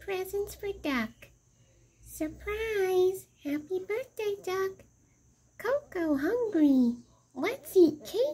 presents for Duck. Surprise! Happy birthday, Duck! Coco hungry. Let's eat cake.